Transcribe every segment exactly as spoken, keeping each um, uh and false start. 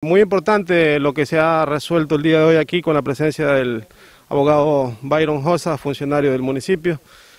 Muy importante lo que se ha resuelto el día de hoy aquí con la presencia del abogado Byron Josa, funcionario del municipio,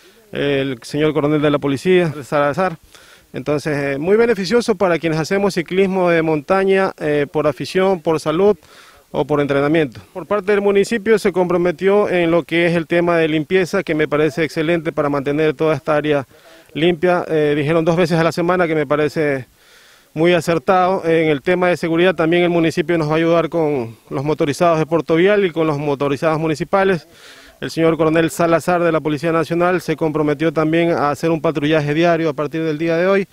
el señor coronel de la policía, Salazar. Entonces, eh, muy beneficioso para quienes hacemos ciclismo de montaña eh, por afición, por salud o por entrenamiento. Por parte del municipio se comprometió en lo que es el tema de limpieza, que me parece excelente para mantener toda esta área limpia. Eh, dijeron dos veces a la semana, que me parece muy acertado. En el tema de seguridad también el municipio nos va a ayudar con los motorizados de Puerto Vial y con los motorizados municipales. El señor coronel Salazar de la Policía Nacional se comprometió también a hacer un patrullaje diario a partir del día de hoy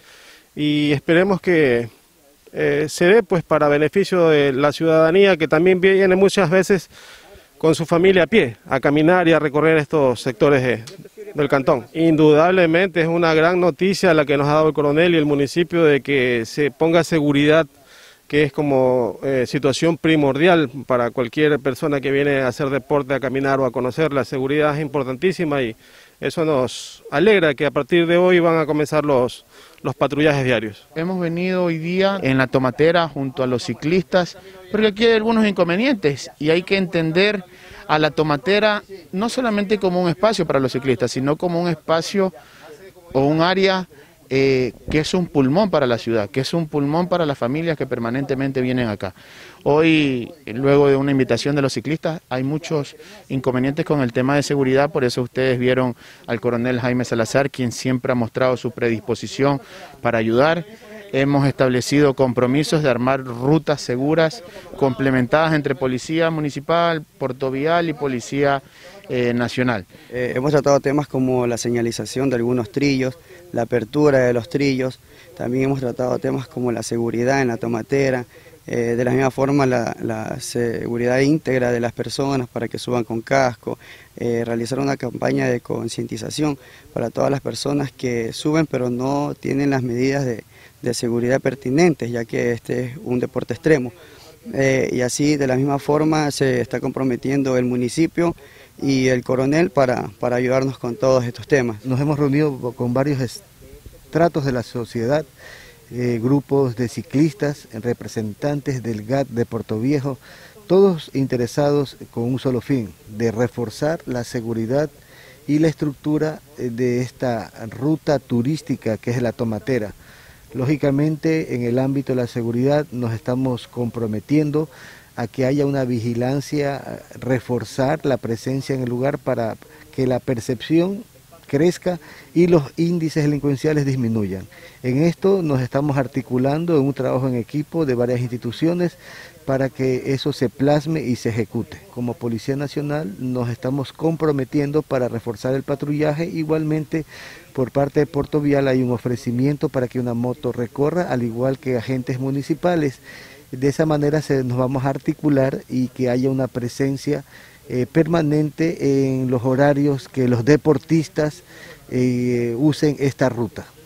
y esperemos que eh, se dé pues para beneficio de la ciudadanía, que también viene muchas veces con su familia a pie a caminar y a recorrer estos sectores de, del cantón. Indudablemente es una gran noticia la que nos ha dado el coronel y el municipio de que se ponga seguridad, que es como eh, situación primordial para cualquier persona que viene a hacer deporte, a caminar o a conocer. La seguridad es importantísima y eso nos alegra que a partir de hoy van a comenzar los, los patrullajes diarios. Hemos venido hoy día en la tomatera junto a los ciclistas, porque aquí hay algunos inconvenientes y hay que entender a la tomatera no solamente como un espacio para los ciclistas, sino como un espacio o un área Eh, que es un pulmón para la ciudad, que es un pulmón para las familias que permanentemente vienen acá. Hoy, luego de una invitación de los ciclistas, hay muchos inconvenientes con el tema de seguridad, por eso ustedes vieron al coronel Jaime Salazar, quien siempre ha mostrado su predisposición para ayudar. Hemos establecido compromisos de armar rutas seguras, complementadas entre Policía Municipal, Puerto Vial y Policía eh, Nacional. Eh, hemos tratado temas como la señalización de algunos trillos, la apertura de los trillos, también hemos tratado temas como la seguridad en la tomatera, eh, de la misma forma la, la seguridad íntegra de las personas para que suban con casco, eh, realizar una campaña de concientización para todas las personas que suben pero no tienen las medidas de, de seguridad pertinentes, ya que este es un deporte extremo. Eh, y así de la misma forma se está comprometiendo el municipio y el coronel para, para ayudarnos con todos estos temas. Nos hemos reunido con varios estratos de la sociedad, eh, grupos de ciclistas, representantes del G A T de Puerto Viejo, todos interesados con un solo fin, de reforzar la seguridad y la estructura de esta ruta turística que es la tomatera. Lógicamente, en el ámbito de la seguridad nos estamos comprometiendo a que haya una vigilancia, reforzar la presencia en el lugar para que la percepción crezca y los índices delincuenciales disminuyan. En esto nos estamos articulando en un trabajo en equipo de varias instituciones para que eso se plasme y se ejecute. Como Policía Nacional nos estamos comprometiendo para reforzar el patrullaje. Igualmente, por parte de Puerto Vial hay un ofrecimiento para que una moto recorra, al igual que agentes municipales. De esa manera se, nos vamos a articular y que haya una presencia eh, permanente en los horarios que los deportistas eh, usen esta ruta.